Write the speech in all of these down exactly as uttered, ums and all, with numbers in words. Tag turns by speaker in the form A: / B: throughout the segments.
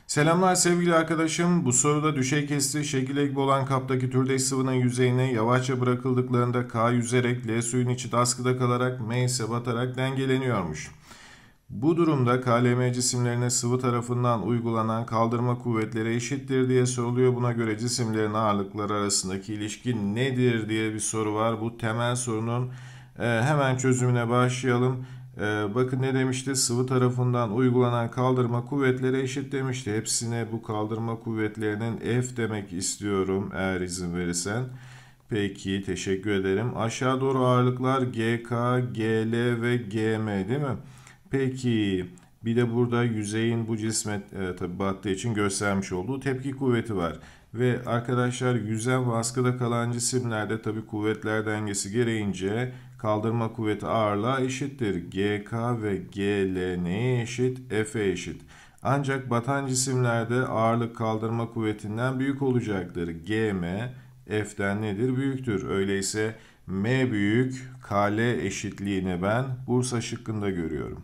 A: Selamlar sevgili arkadaşım. Bu soruda düşey kestiği şekilde gibi olan kaptaki türdeş sıvının yüzeyine yavaşça bırakıldıklarında K yüzerek, L suyun içi askıda kalarak, M ise batarak dengeleniyormuş. Bu durumda K L M cisimlerine sıvı tarafından uygulanan kaldırma kuvvetleri eşittir diye soruluyor. Buna göre cisimlerin ağırlıkları arasındaki ilişki nedir diye bir soru var. Bu temel sorunun e, hemen çözümüne başlayalım. Ee, bakın ne demişti? Sıvı tarafından uygulanan kaldırma kuvvetleri eşit demişti. Hepsine bu kaldırma kuvvetlerinin F demek istiyorum eğer izin verirsen. Peki teşekkür ederim. Aşağı doğru ağırlıklar G K, G L ve G M değil mi? Peki bir de burada yüzeyin bu cisme e, tabi battığı için göstermiş olduğu tepki kuvveti var. Ve arkadaşlar yüzen ve askıda kalan cisimlerde tabi kuvvetler dengesi gereğince kaldırma kuvveti ağırlığa eşittir. G K ve G L neye eşit? F'e eşit. Ancak batan cisimlerde ağırlık kaldırma kuvvetinden büyük olacaktır. G M F'den nedir? Büyüktür. Öyleyse M büyük K L eşitliğini ben Bursa şıkkında görüyorum.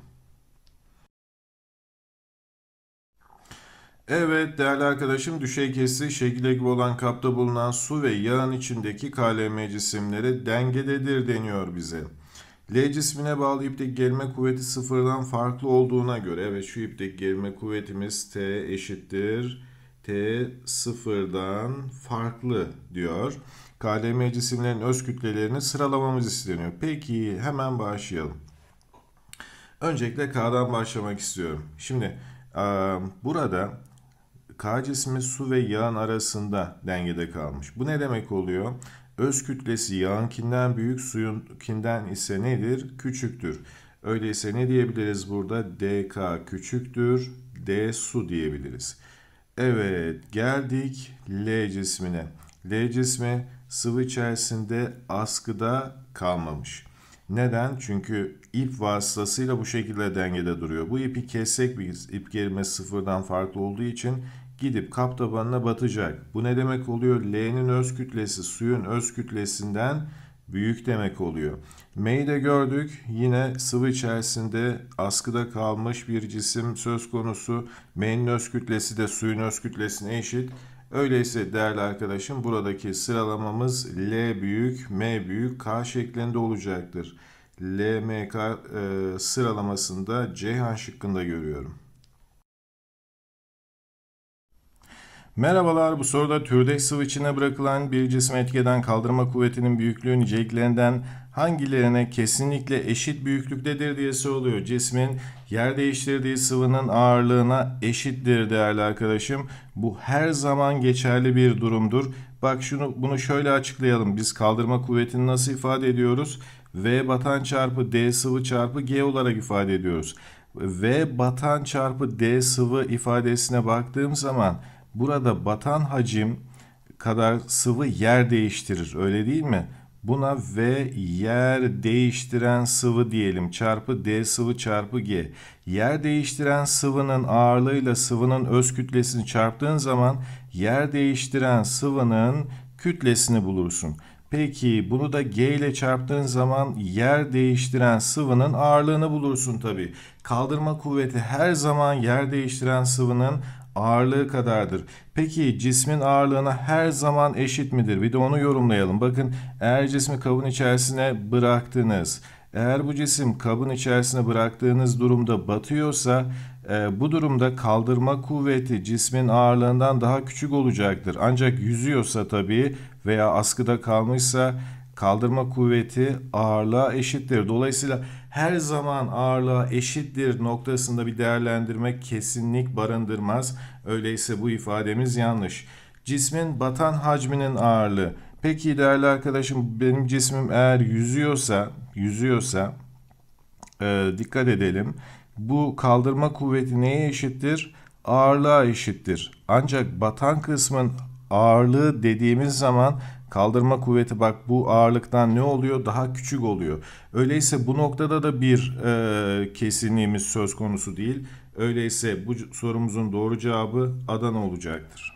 A: Evet değerli arkadaşım, düşey kestiği şekilde gibi olan kapta bulunan su ve yağın içindeki K L M cisimleri dengededir deniyor bize. L cismine bağlı ipteki gerilme kuvveti sıfırdan farklı olduğuna göre, evet şu ipteki gerilme kuvvetimiz T eşittir. T sıfırdan farklı diyor. K L M cisimlerin öz kütlelerini sıralamamız isteniyor. Peki hemen başlayalım. Öncelikle K'dan başlamak istiyorum. Şimdi burada K cismi su ve yağın arasında dengede kalmış. Bu ne demek oluyor? Öz kütlesi yağınkinden büyük, suyunkinden ise nedir? Küçüktür. Öyleyse ne diyebiliriz burada? D K küçüktür, D su diyebiliriz. Evet, geldik L cismine. L cismi sıvı içerisinde askıda kalmamış. Neden? Çünkü ip vasıtasıyla bu şekilde dengede duruyor. Bu ipi kessek biz, ip gerilmesi sıfırdan farklı olduğu için gidip kap tabanına batacak. Bu ne demek oluyor? L'nin öz kütlesi suyun öz kütlesinden büyük demek oluyor. M'yi de gördük. Yine sıvı içerisinde askıda kalmış bir cisim söz konusu. M'nin öz kütlesi de suyun öz kütlesine eşit. Öyleyse değerli arkadaşım buradaki sıralamamız L büyük, M büyük, K şeklinde olacaktır. L, M, K e, sıralamasında Ceyhan şıkkında görüyorum. Merhabalar, bu soruda türdeş sıvı içine bırakılan bir cisme etkeden kaldırma kuvvetinin büyüklüğü niceliklerinden hangilerine kesinlikle eşit büyüklüktedir diye soruluyor. Cismin yer değiştirdiği sıvının ağırlığına eşittir değerli arkadaşım. Bu her zaman geçerli bir durumdur. Bak şunu bunu şöyle açıklayalım. Biz kaldırma kuvvetini nasıl ifade ediyoruz? V batan çarpı D sıvı çarpı G olarak ifade ediyoruz. V batan çarpı D sıvı ifadesine baktığım zaman burada batan hacim kadar sıvı yer değiştirir. Öyle değil mi? Buna V yer değiştiren sıvı diyelim. Çarpı D sıvı çarpı G. Yer değiştiren sıvının ağırlığıyla sıvının öz kütlesini çarptığın zaman yer değiştiren sıvının kütlesini bulursun. Peki bunu da G ile çarptığın zaman yer değiştiren sıvının ağırlığını bulursun tabii. Kaldırma kuvveti her zaman yer değiştiren sıvının ağırlığı kadardır. Peki cismin ağırlığına her zaman eşit midir? Bir de onu yorumlayalım. Bakın eğer cismi kabın içerisine bıraktınız. Eğer bu cisim kabın içerisine bıraktığınız durumda batıyorsa e, bu durumda kaldırma kuvveti cismin ağırlığından daha küçük olacaktır. Ancak yüzüyorsa tabii veya askıda kalmışsa kaldırma kuvveti ağırlığa eşittir. Dolayısıyla her zaman ağırlığa eşittir noktasında bir değerlendirme kesinlik barındırmaz. Öyleyse bu ifademiz yanlış. Cismin batan hacminin ağırlığı. Peki değerli arkadaşım benim cismim eğer yüzüyorsa, yüzüyorsa e, dikkat edelim. Bu kaldırma kuvveti neye eşittir? Ağırlığa eşittir. Ancak batan kısmın ağırlığı dediğimiz zaman kaldırma kuvveti bak bu ağırlıktan ne oluyor? Daha küçük oluyor. Öyleyse bu noktada da bir e, kesinliğimiz söz konusu değil. Öyleyse bu sorumuzun doğru cevabı Adana olacaktır.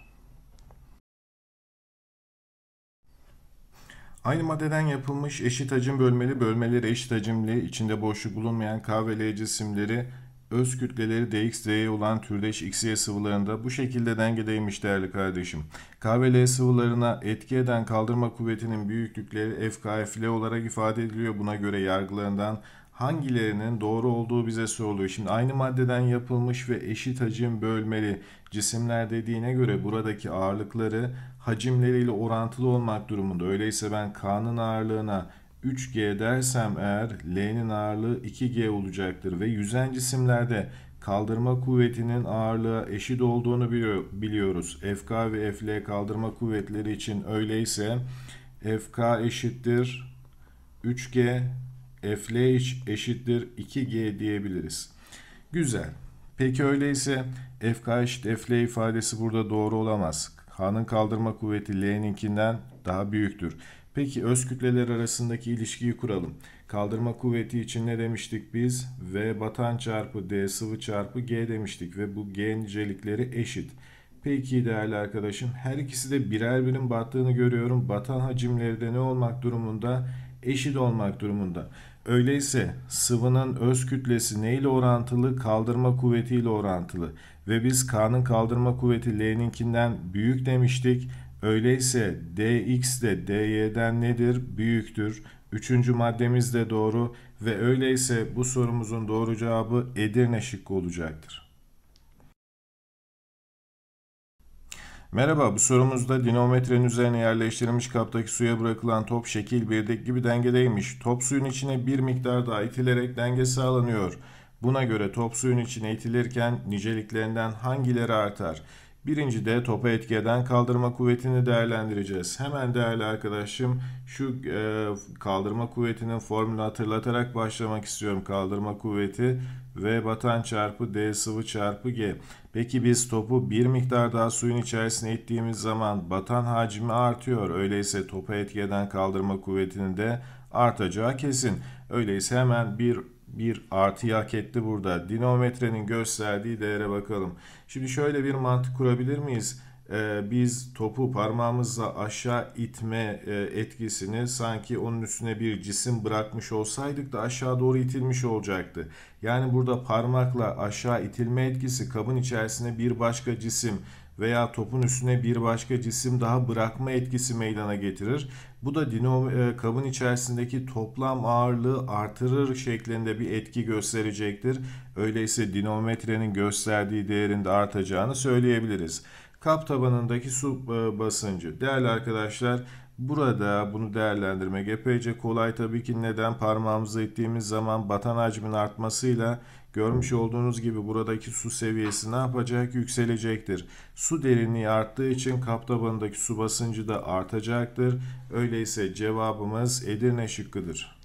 A: Aynı maddeden yapılmış eşit hacim bölmeli, bölmeleri eşit hacimli, içinde boşluk bulunmayan K ve L cisimleri öz kütleleri dx dy olan türdeş X Y sıvılarında bu şekilde dengedeymiş değerli kardeşim. K ve L sıvılarına etki eden kaldırma kuvvetinin büyüklükleri F K F L olarak ifade ediliyor. Buna göre yargılarından hangilerinin doğru olduğu bize soruluyor. Şimdi aynı maddeden yapılmış ve eşit hacim bölmeli cisimler dediğine göre buradaki ağırlıkları hacimleriyle orantılı olmak durumunda. Öyleyse ben K'nın ağırlığına üç G dersem eğer L'nin ağırlığı iki G olacaktır ve yüzen cisimlerde kaldırma kuvvetinin ağırlığı eşit olduğunu biliyoruz. F K ve F L kaldırma kuvvetleri için öyleyse F K eşittir üç G, F L eşittir iki G diyebiliriz. Güzel. Peki öyleyse F K eşit F L ifadesi burada doğru olamaz. K'nın kaldırma kuvveti L'ninkinden daha büyüktür. Peki öz kütleler arasındaki ilişkiyi kuralım. Kaldırma kuvveti için ne demiştik biz? V batan çarpı D sıvı çarpı G demiştik ve bu G nicelikleri eşit. Peki değerli arkadaşım, her ikisi de birer birim battığını görüyorum. Batan hacimleri de ne olmak durumunda? Eşit olmak durumunda. Öyleyse sıvının öz kütlesi ne ile orantılı? Kaldırma kuvveti ile orantılı. Ve biz K'nın kaldırma kuvveti L'ninkinden büyük demiştik. Öyleyse dx de dy'den nedir? Büyüktür. Üçüncü maddemiz de doğru ve öyleyse bu sorumuzun doğru cevabı Edirne şıkkı olacaktır. Merhaba, bu sorumuzda dinamometrenin üzerine yerleştirilmiş kaptaki suya bırakılan top şekil birdeki gibi dengedeymiş. Top suyun içine bir miktar daha itilerek denge sağlanıyor. Buna göre top suyun içine itilirken niceliklerinden hangileri artar? Birincide topa etki eden kaldırma kuvvetini değerlendireceğiz. Hemen değerli arkadaşım şu e, kaldırma kuvvetinin formülünü hatırlatarak başlamak istiyorum. Kaldırma kuvveti V batan çarpı D sıvı çarpı G. Peki biz topu bir miktar daha suyun içerisine ittiğimiz zaman batan hacmi artıyor. Öyleyse topa etki eden kaldırma kuvvetinin de artacağı kesin. Öyleyse hemen bir bir artıyı hak etti burada. Dinamometrenin gösterdiği değere bakalım. Şimdi şöyle bir mantık kurabilir miyiz? Ee, biz topu parmağımızla aşağı itme e, etkisini sanki onun üstüne bir cisim bırakmış olsaydık da aşağı doğru itilmiş olacaktı. Yani burada parmakla aşağı itilme etkisi kabın içerisine bir başka cisim veya topun üstüne bir başka cisim daha bırakma etkisi meydana getirir. Bu da dinamo, e, kabın içerisindeki toplam ağırlığı artırır şeklinde bir etki gösterecektir. Öyleyse dinamometrenin gösterdiği değerin de artacağını söyleyebiliriz. Kap tabanındaki su e, basıncı. Değerli arkadaşlar, burada bunu değerlendirmek epeyce kolay. Tabii ki neden? Parmağımızla ittiğimiz zaman batan hacmin artmasıyla görmüş olduğunuz gibi buradaki su seviyesi ne yapacak? Yükselecektir. Su derinliği arttığı için kap tabanındaki su basıncı da artacaktır. Öyleyse cevabımız Edirne şıkkıdır.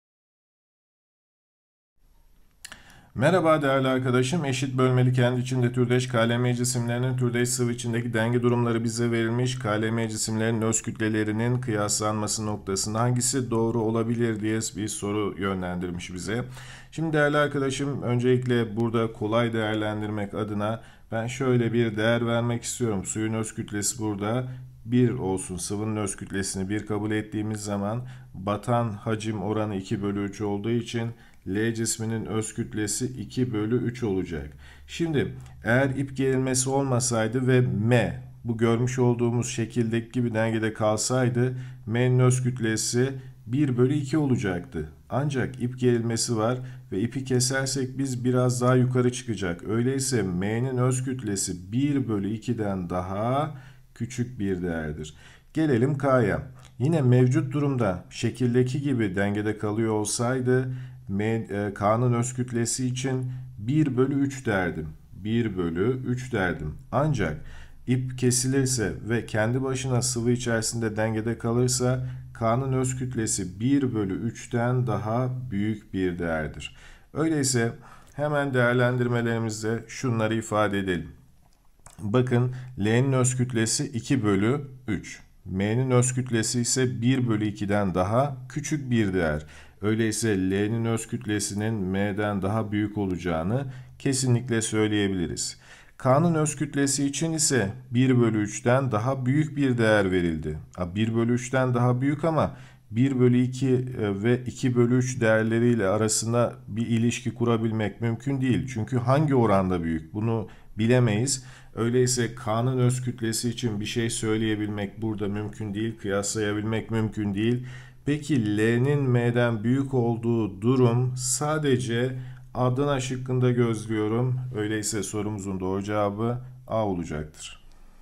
A: Merhaba değerli arkadaşım. Eşit bölmeli kendi içinde türdeş K L M cisimlerinin türdeş sıvı içindeki denge durumları bize verilmiş. K L M cisimlerin öz kütlelerinin kıyaslanması noktasında hangisi doğru olabilir diye bir soru yönlendirmiş bize. Şimdi değerli arkadaşım, öncelikle burada kolay değerlendirmek adına ben şöyle bir değer vermek istiyorum. Suyun öz kütlesi burada bir olsun. Sıvının öz kütlesini bir kabul ettiğimiz zaman batan hacim oranı iki bölü üç olduğu için L cisminin öz kütlesi iki bölü üç olacak. Şimdi eğer ip gerilmesi olmasaydı ve M bu görmüş olduğumuz şekildeki gibi dengede kalsaydı M'nin öz kütlesi bir bölü iki olacaktı. Ancak ip gerilmesi var ve ipi kesersek biz biraz daha yukarı çıkacak. Öyleyse M'nin öz kütlesi bir bölü ikiden daha küçük bir değerdir. Gelelim K'ya. Yine mevcut durumda şekildeki gibi dengede kalıyor olsaydı K'nın öz kütlesi için bir bölü üç derdim. bir bölü üç derdim. Ancak ip kesilirse ve kendi başına sıvı içerisinde dengede kalırsa K'nın öz kütlesi bir bölü üçten daha büyük bir değerdir. Öyleyse hemen değerlendirmelerimizde şunları ifade edelim. Bakın L'nin öz kütlesi iki bölü üç. M'nin öz kütlesi ise bir bölü ikiden daha küçük bir değer. Öyleyse L'nin öz kütlesinin M'den daha büyük olacağını kesinlikle söyleyebiliriz. K'nın öz kütlesi için ise bir bölü üçten daha büyük bir değer verildi. bir bölü üçten daha büyük ama bir bölü iki ve iki bölü üç değerleriyle arasında bir ilişki kurabilmek mümkün değil. Çünkü hangi oranda büyük bunu bilemeyiz. Öyleyse K'nın öz kütlesi için bir şey söyleyebilmek burada mümkün değil. Kıyaslayabilmek mümkün değil. Peki L'nin M'den büyük olduğu durum sadece Adana şıkkında gözlüyorum. Öyleyse sorumuzun doğru cevabı A olacaktır.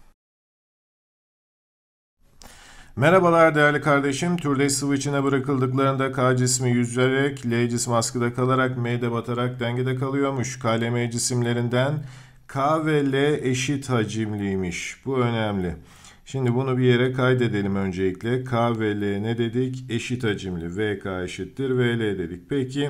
A: Merhabalar değerli kardeşim. Türdeş sıvı içine bırakıldıklarında K cismi yüzerek, L cismi askıda kalarak, M'de batarak dengede kalıyormuş. K, L, M cisimlerinden K ve L eşit hacimliymiş. Bu önemli. Şimdi bunu bir yere kaydedelim öncelikle. K ve L ne dedik? Eşit hacimli. V K eşittir V L dedik. Peki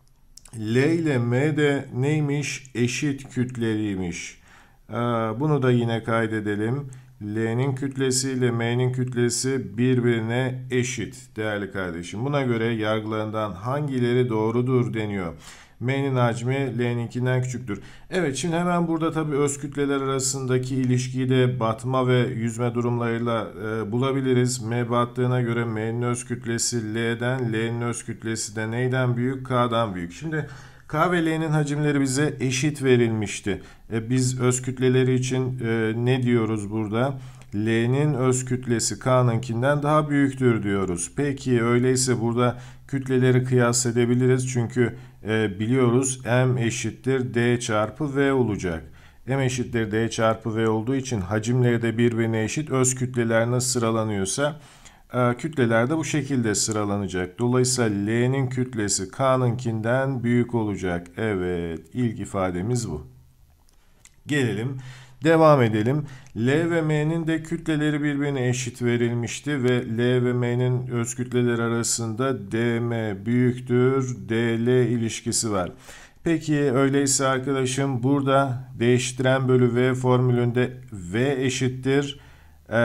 A: L ile M de neymiş? Eşit kütleliymiş. Bunu da yine kaydedelim. L'nin kütlesi ile M'nin kütlesi birbirine eşit değerli kardeşim. Buna göre yargılarından hangileri doğrudur deniyor. M'nin hacmi L'ninkinden küçüktür. Evet, şimdi hemen burada tabii öz kütleler arasındaki ilişkiyi de batma ve yüzme durumlarıyla e, bulabiliriz. M battığına göre M'nin öz kütlesi L'den, L'nin öz kütlesi de neyden büyük? K'dan büyük. Şimdi K ve L'nin hacimleri bize eşit verilmişti. E, biz öz kütleleri için e, ne diyoruz burada? L'nin öz kütlesi K'nınkinden daha büyüktür diyoruz. Peki öyleyse burada kütleleri kıyas edebiliriz. Çünkü e, biliyoruz M eşittir D çarpı V olacak. M eşittir D çarpı V olduğu için hacimleri de birbirine eşit. Öz kütleler nasıl sıralanıyorsa e, kütleler de bu şekilde sıralanacak. Dolayısıyla L'nin kütlesi K'nınkinden büyük olacak. Evet, ilk ifademiz bu. Gelelim. Devam edelim. L ve M'nin de kütleleri birbirine eşit verilmişti ve L ve M'nin öz kütleleri arasında D M büyüktür D L ilişkisi var. Peki öyleyse arkadaşım burada değiştiren bölü V formülünde V eşittir e,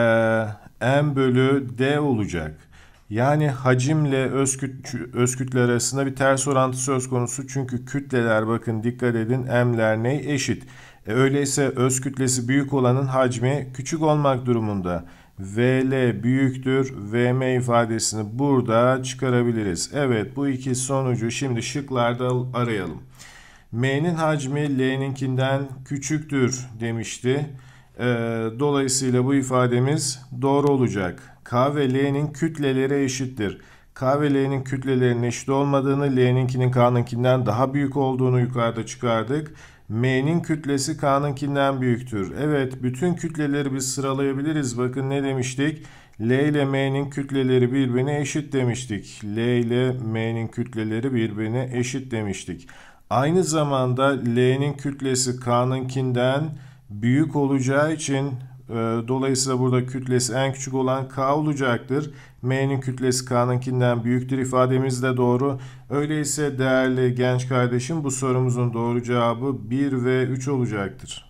A: M bölü D olacak. Yani hacimle öz, küt, öz kütle arasında bir ters orantı söz konusu. Çünkü kütleler, bakın dikkat edin, M'ler ne? Eşit. E, öyleyse öz kütlesi büyük olanın hacmi küçük olmak durumunda. V L büyüktür V M ifadesini burada çıkarabiliriz. Evet, bu iki sonucu şimdi şıklarda arayalım. M'nin hacmi L'ninkinden küçüktür demişti. E, dolayısıyla bu ifademiz doğru olacak. K ve L'nin kütleleri eşittir. K ve L'nin kütlelerinin eşit olmadığını, L'ninkinin K'nınkinden daha büyük olduğunu yukarıda çıkardık. M'nin kütlesi K'nınkinden büyüktür. Evet, bütün kütleleri biz sıralayabiliriz. Bakın ne demiştik? L ile M'nin kütleleri birbirine eşit demiştik. L ile M'nin kütleleri birbirine eşit demiştik. Aynı zamanda L'nin kütlesi K'nınkinden büyük olacağı için e, dolayısıyla burada kütlesi en küçük olan K olacaktır. M'nin kütlesi K'nınkinden büyüktür ifademiz de doğru. Öyleyse değerli genç kardeşim, bu sorumuzun doğru cevabı bir ve üç olacaktır.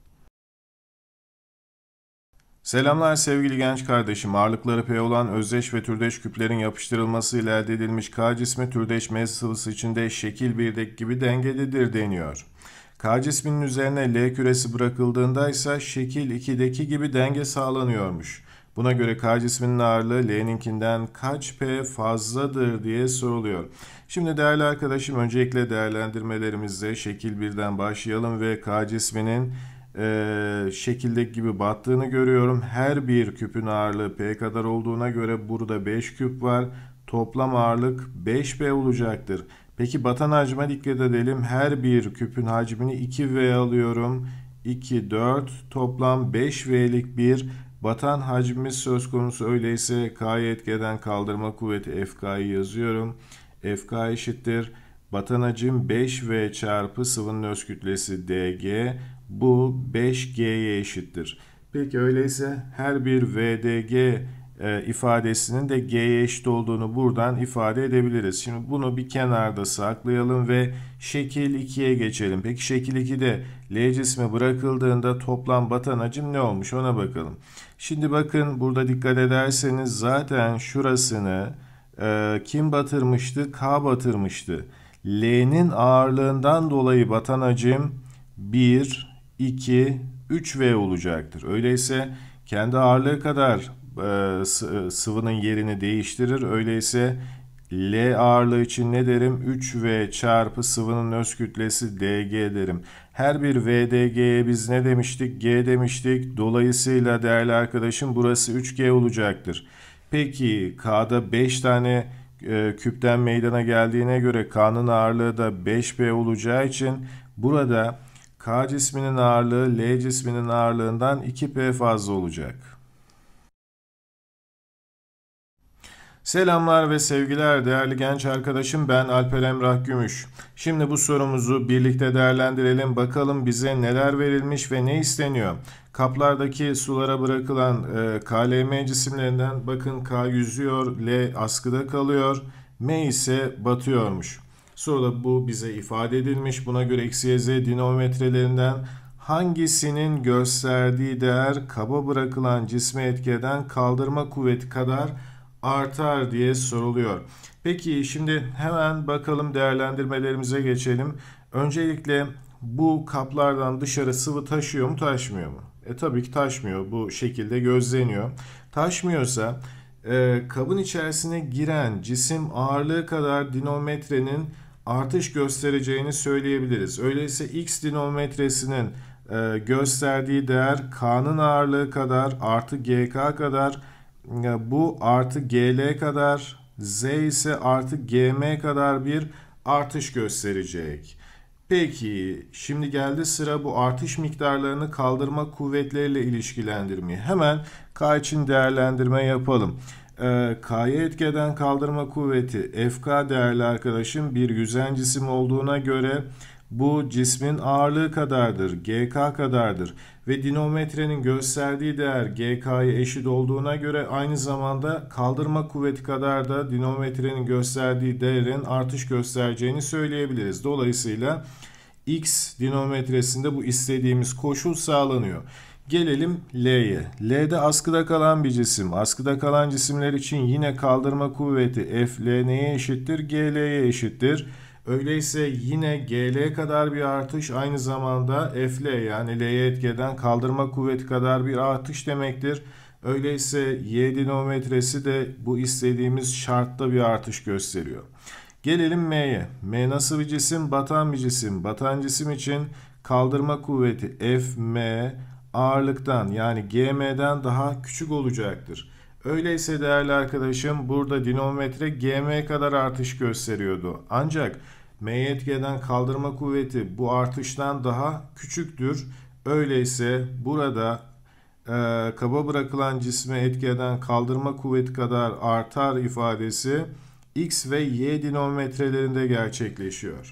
A: Selamlar sevgili genç kardeşim. Ağırlıkları P olan özdeş ve türdeş küplerin yapıştırılması ile elde edilmiş K cismi türdeş M sıvısı içinde şekil birdeki gibi dengededir deniyor. K cisminin üzerine L küresi bırakıldığında ise şekil ikideki gibi denge sağlanıyormuş. Buna göre K cisminin ağırlığı L'ninkinden kaç P fazladır diye soruluyor. Şimdi değerli arkadaşım, öncelikle değerlendirmelerimizde şekil birden başlayalım ve K cisminin e, şekildeki gibi battığını görüyorum. Her bir küpün ağırlığı P kadar olduğuna göre burada beş küp var. Toplam ağırlık beş P olacaktır. Peki batan hacme dikkat edelim. Her bir küpün hacmini iki V alıyorum. iki, dört, toplam beş V'lik bir batan hacmimiz söz konusu. Öyleyse K'yı etkeden kaldırma kuvveti F K'yı yazıyorum. F K eşittir. Batan hacim beş V çarpı sıvının öz kütlesi D G. Bu beş G'ye eşittir. Peki öyleyse her bir V D G e, ifadesinin de G'ye eşit olduğunu buradan ifade edebiliriz. Şimdi bunu bir kenarda saklayalım ve şekil ikiye geçelim. Peki şekil ikide L cismi bırakıldığında toplam batan hacim ne olmuş, ona bakalım. Şimdi bakın burada dikkat ederseniz zaten şurasını e, kim batırmıştı? K batırmıştı. L'nin ağırlığından dolayı batan hacim bir, iki, üç V olacaktır. Öyleyse kendi ağırlığı kadar e, sıvının yerini değiştirir. Öyleyse L ağırlığı için ne derim? üç V çarpı sıvının öz kütlesi dg derim. Her bir V D G'ye biz ne demiştik? G demiştik. Dolayısıyla değerli arkadaşım burası üç G olacaktır. Peki K'da beş tane e, küpten meydana geldiğine göre K'nın ağırlığı da beş B olacağı için burada K cisminin ağırlığı L cisminin ağırlığından iki P fazla olacak. Selamlar ve sevgiler değerli genç arkadaşım, ben Alper Emrah Gümüş. Şimdi bu sorumuzu birlikte değerlendirelim. Bakalım bize neler verilmiş ve ne isteniyor? Kaplardaki sulara bırakılan e, K L M cisimlerinden bakın K yüzüyor, L askıda kalıyor, M ise batıyormuş. Soruda bu bize ifade edilmiş. Buna göre X, Y, Z dinamometrelerinden hangisinin gösterdiği değer kaba bırakılan cisme etki eden kaldırma kuvveti kadar artar diye soruluyor. Peki şimdi hemen bakalım, değerlendirmelerimize geçelim. Öncelikle bu kaplardan dışarı sıvı taşıyor mu, taşmıyor mu? E tabii ki taşmıyor. Bu şekilde gözleniyor. Taşmıyorsa e, kabın içerisine giren cisim ağırlığı kadar dinamometrenin artış göstereceğini söyleyebiliriz. Öyleyse X dinamometresinin e, gösterdiği değer K'nın ağırlığı kadar artı G K kadar, bu artı G L kadar, Z ise artı G M kadar bir artış gösterecek. Peki şimdi geldi sıra bu artış miktarlarını kaldırma kuvvetleriyle ilişkilendirmeye. Hemen K için değerlendirme yapalım. Ee, K'ya etki eden kaldırma kuvveti F K değerli arkadaşım bir yüzen cisim olduğuna göre bu cismin ağırlığı kadardır, G K kadardır ve dinamometrenin gösterdiği değer G K'ya eşit olduğuna göre aynı zamanda kaldırma kuvveti kadar da dinamometrenin gösterdiği değerin artış göstereceğini söyleyebiliriz. Dolayısıyla X dinamometresinde bu istediğimiz koşul sağlanıyor. Gelelim L'ye. L'de askıda kalan bir cisim. Askıda kalan cisimler için yine kaldırma kuvveti F L neye eşittir? G L'ye eşittir. Öyleyse yine G L kadar bir artış aynı zamanda F L yani L'ye etki eden kaldırma kuvveti kadar bir artış demektir. Öyleyse Y dinamometresi de bu istediğimiz şartta bir artış gösteriyor. Gelelim M'ye. M nasıl bir cisim? Batan bir cisim. Batan cisim için kaldırma kuvveti F M ağırlıktan yani G M'den daha küçük olacaktır. Öyleyse değerli arkadaşım burada dinamometre G M kadar artış gösteriyordu. Ancak M'ye etki eden kaldırma kuvveti bu artıştan daha küçüktür. Öyleyse burada e, kaba bırakılan cisme etki eden kaldırma kuvveti kadar artar ifadesi X ve Y dinamometrelerinde gerçekleşiyor.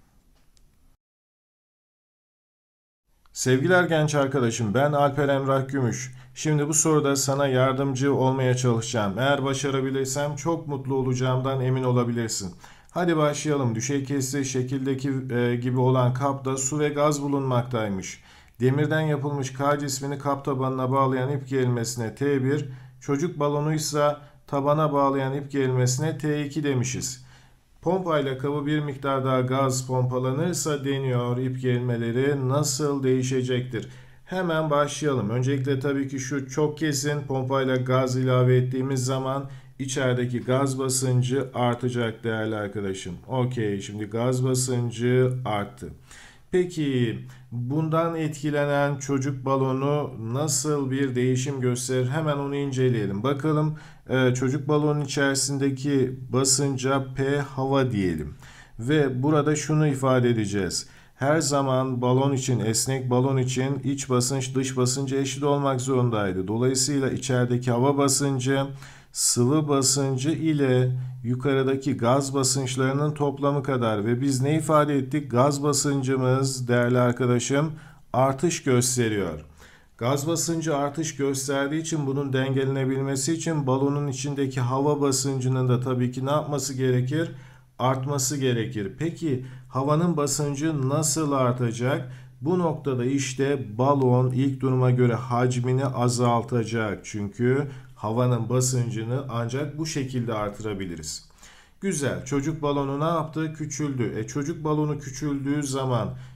A: Sevgiler genç arkadaşım, ben Alper Emrah Gümüş. Şimdi bu soruda sana yardımcı olmaya çalışacağım. Eğer başarabilirsem çok mutlu olacağımdan emin olabilirsin. Hadi başlayalım. Düşey kesici şekildeki e, gibi olan kapta su ve gaz bulunmaktaymış. Demirden yapılmış K cismini kap tabanına bağlayan ip gerilmesine T bir, çocuk balonuysa tabana bağlayan ip gerilmesine T iki demişiz. Pompayla kabı bir miktar daha gaz pompalanırsa deniyor ip gerilmeleri nasıl değişecektir? Hemen başlayalım. Öncelikle tabii ki şu çok kesin, pompayla gaz ilave ettiğimiz zaman içerideki gaz basıncı artacak değerli arkadaşım. Okey, şimdi gaz basıncı arttı. Peki bundan etkilenen çocuk balonu nasıl bir değişim gösterir? Hemen onu inceleyelim. Bakalım e, çocuk balonun içerisindeki basınca P hava diyelim. Ve burada şunu ifade edeceğiz. Her zaman balon için, esnek balon için iç basınç dış basınca eşit olmak zorundaydı. Dolayısıyla içerideki hava basıncı sıvı basıncı ile yukarıdaki gaz basınçlarının toplamı kadar ve biz ne ifade ettik? Gaz basıncımız değerli arkadaşım artış gösteriyor. Gaz basıncı artış gösterdiği için bunun dengelenebilmesi için balonun içindeki hava basıncının da tabii ki ne yapması gerekir? Artması gerekir. Peki havanın basıncı nasıl artacak? Bu noktada işte balon ilk duruma göre hacmini azaltacak. Çünkü havanın basıncını ancak bu şekilde artırabiliriz. Güzel. Çocuk balonu ne yaptı? Küçüldü. E çocuk balonu küçüldüğü zaman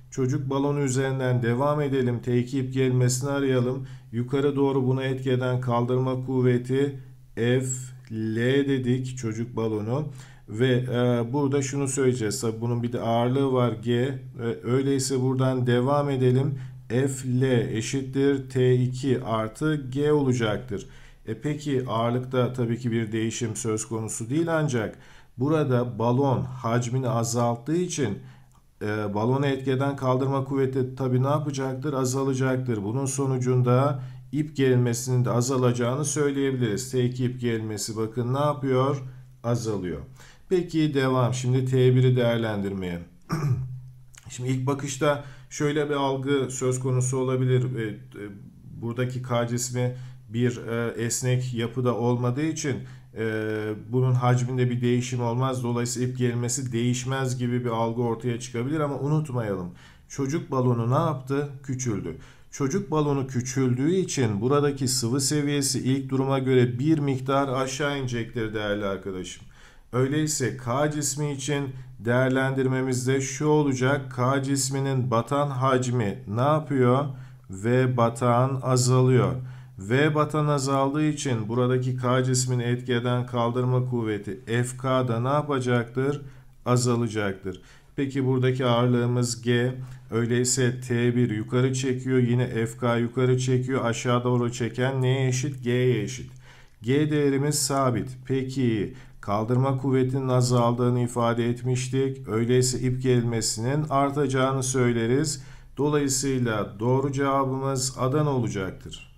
A: Çocuk balonu üzerinden devam edelim. T iki ip gerilmesini arayalım. Yukarı doğru buna etki eden kaldırma kuvveti F L dedik çocuk balonu. Ve e, burada şunu söyleyeceğiz. Tabii bunun bir de ağırlığı var G. E, öyleyse buradan devam edelim. F L eşittir T iki artı G olacaktır. E peki ağırlıkta tabii ki bir değişim söz konusu değil, ancak burada balon hacmini azalttığı için e, balona etki eden kaldırma kuvveti tabii ne yapacaktır? Azalacaktır. Bunun sonucunda ip gerilmesinin de azalacağını söyleyebiliriz. T iki ip gerilmesi bakın ne yapıyor? Azalıyor. Peki devam. Şimdi T bir'i değerlendirmeye. Şimdi ilk bakışta şöyle bir algı söz konusu olabilir. Buradaki K cismi bir esnek yapıda olmadığı için bunun hacminde bir değişim olmaz. Dolayısıyla ip gerilmesi değişmez gibi bir algı ortaya çıkabilir ama unutmayalım. Çocuk balonu ne yaptı? Küçüldü. Çocuk balonu küçüldüğü için buradaki sıvı seviyesi ilk duruma göre bir miktar aşağı inecektir değerli arkadaşım. Öyleyse K cismi için değerlendirmemizde şu olacak. K cisminin batan hacmi ne yapıyor? V batan azalıyor. V batan azaldığı için buradaki K cismini etki eden kaldırma kuvveti F K da ne yapacaktır? Azalacaktır. Peki buradaki ağırlığımız G. Öyleyse T bir yukarı çekiyor. Yine F K yukarı çekiyor. Aşağı doğru çeken neye eşit? G'ye eşit. G değerimiz sabit. Peki kaldırma kuvvetinin azaldığını ifade etmiştik. Öyleyse ip gerilmesinin artacağını söyleriz. Dolayısıyla doğru cevabımız Adana olacaktır.